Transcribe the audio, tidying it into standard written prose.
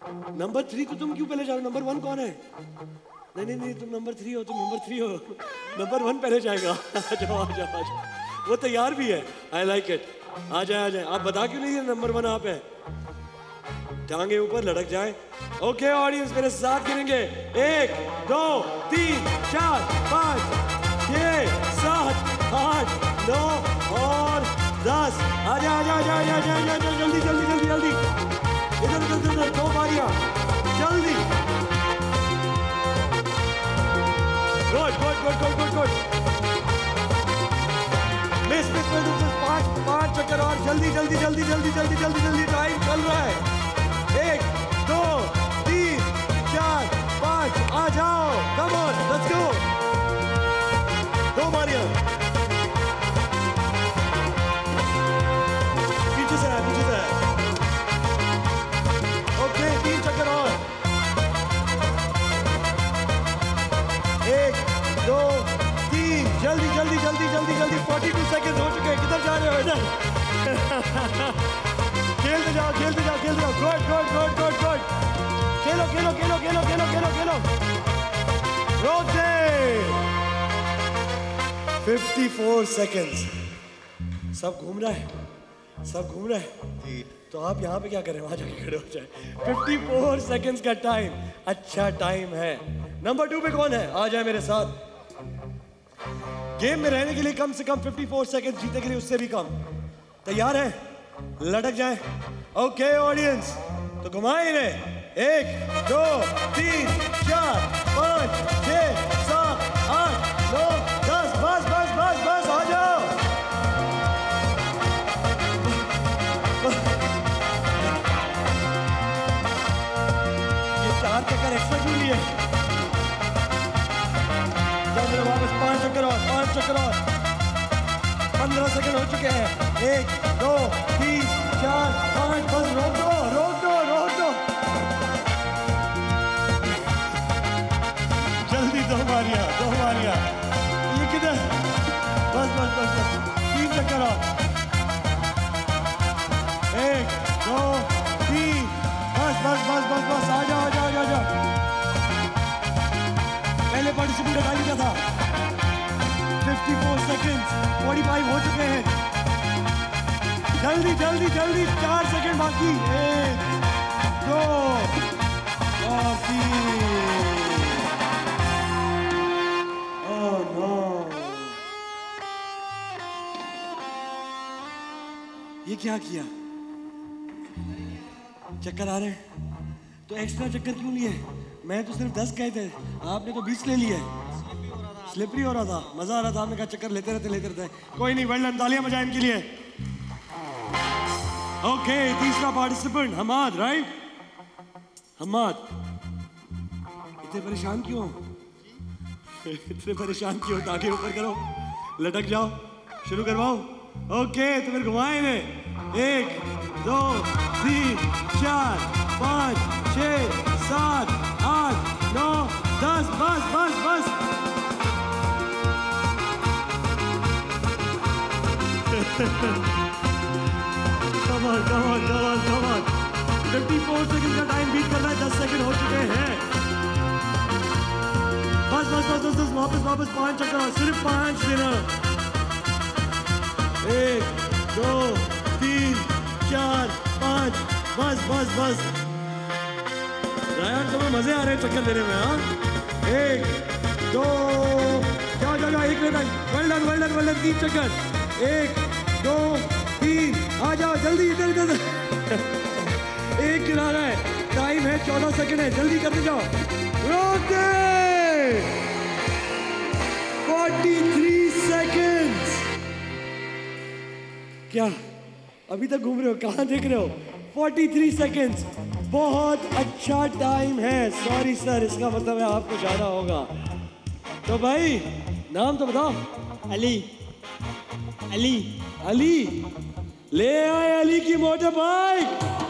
Number 3 तो तुम क्यों पहले जाओ? नंबर 1 कौन है? नहीं नहीं नहीं, तुम नंबर 3 हो, तुम नंबर 3 हो। नंबर 1 पहले जाएगा। आ जाओ आ जाओ आ जाओ, वो तैयार भी है। I like it. आ जाए आ जाए। आप बता क्यों नहीं है नंबर 1 आप है? टांगे ऊपर लटक जाए। ओके ऑडियंस मेरे साथ गिनेंगे। 1 2 3 4 5 6 7 8 9 और 10। आजा आजा आजा आजा आजा आजा, जल्दी जल्दी जल्दी जल्दी। इधर इधर इधर 2 बारियां जल्दी। Good good good good good good. Miss miss miss 5 चक्कर और जल्दी जल्दी जल्दी जल्दी जल्दी जल्दी जल्दी। टाइम चल रहा है। 1 2 3 4 5 आ जाओ। Come on let's go. 2 बारियां पीछे से है, पीछे से है। ओके 3 चक्कर और। 1 2 3 जल्दी जल्दी जल्दी जल्दी जल्दी। 42 सेकंड हो चुके हैं। किधर जा रहे हो? इधर। खेलते जाओ खेलते जाओ खेलते जाओ। Good good good good good. खेलो खेलो खेलो खेलो खेलो खेलो खेलो। रोटेट। 54 सेकंड्स। सब घूम रहा है, सब घूम रहा है। तो आप यहाँ पे क्या कर रहे हैं? वहाँ जाके खड़े हो जाए। 54 सेकंड्स का टाइम, अच्छा टाइम है। नंबर 2 पे कौन है? आ जाए मेरे साथ। गेम में रहने के लिए कम से कम 54 सेकंड, जीतने के लिए उससे भी कम। तैयार है? लटक जाए। ओके ऑडियंस, तो घुमाए इन्हें। 1 2 3 4 5 6 7 8 9 10। बस बस बस बस आ जाओ। ये 4 चक्कर एक्स्ट्रा क्यों लिए? चलो वापस 5 चक्कर और, 5 चक्कर और। 15 सेकंड हो चुके हैं। 1 2 3 4 5। बस रोक दो रोक दो रोक दो। जल्दी 2 बारियां 2 बारियां। ये किधर? बस बस बस बस 3 चक्कर और। 1 2 3 बस बस बस बस बस। आ जाओ आ जाओ आ जाओ। पहले पार्टिसिपेंट टाइम क्या था? 54 सेकंड्स। 45 हो चुके हैं। जल्दी जल्दी जल्दी। 4 सेकंड बाकी। 1 2 और 3। ओह नो, ये क्या किया? चक्कर आ रहे हैं तो एक्स्ट्रा चक्कर क्यों लिए? मैं तो सिर्फ 10 कहे थे, आपने तो 20 ले लिए। स्लिपरी हो रहा था, मजा आ रहा था। आपने कहा चक्कर लेते रहते लेते रहते। कोई नहीं, वेल डन, तालियां बजाएं इनके लिए। ओके, तीसरा पार्टिसिपेंट हमाद, राइट? हमाद, इतने परेशान क्यों? इतने परेशान क्यों? टांगे ऊपर करो, लटक जाओ, शुरू करवाओ। ओके, तो फिर घुमाएं इन्हें। 1 2 3 4 5 6 7 8 9 10। बस बस बस। Come on, come on, come on, come on. 54 second का टाइम बीट करना है। 10 सेकंड हो चुके हैं। बस बस बस बस बस। वापस वापस 5 चक्कर और, सिर्फ 5 देना। 1 2 3 4 5। बस बस बस। यार तुम्हें मजे आ रहे हैं चक्कर देने में? हाँ, 1 2 जाओ जाओ जाओ। 1 minute. Well done well done well done. 3 चक्कर। 1 2 3 आ जाओ जल्दी। इधर इधर। एक गिरा रहा है। टाइम है 14 सेकंड है, जल्दी करते जाओ। रोके 43 सेकंड्स। क्या अभी तक घूम रहे हो? कहाँ देख रहे हो? 43 सेकंड्स बहुत अच्छा टाइम है। सॉरी सर, इसका मतलब है आपको जाना होगा। तो भाई नाम तो बताओ। अली। अली अली ले आए अली की मोटर बाइक।